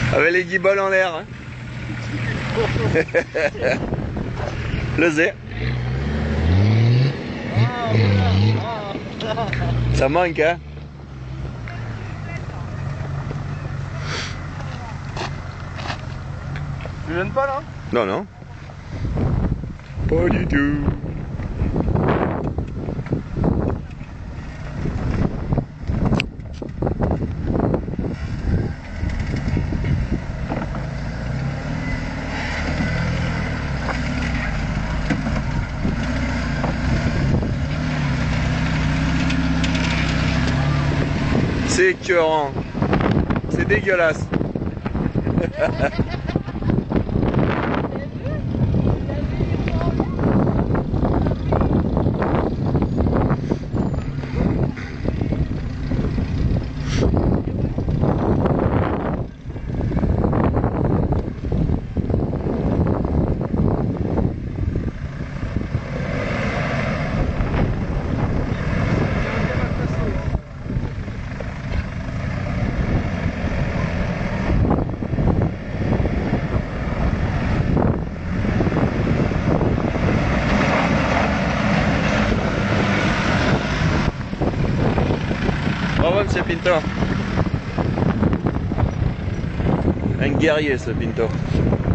Avec les guibolles en l'air. Hein. Le zé. Ça manque, hein. Tu viennes pas là? Non, non. Pas du tout. C'est écœurant. C'est dégueulasse. Bravo, monsieur Pinto. Un guerrier, ce Pinto.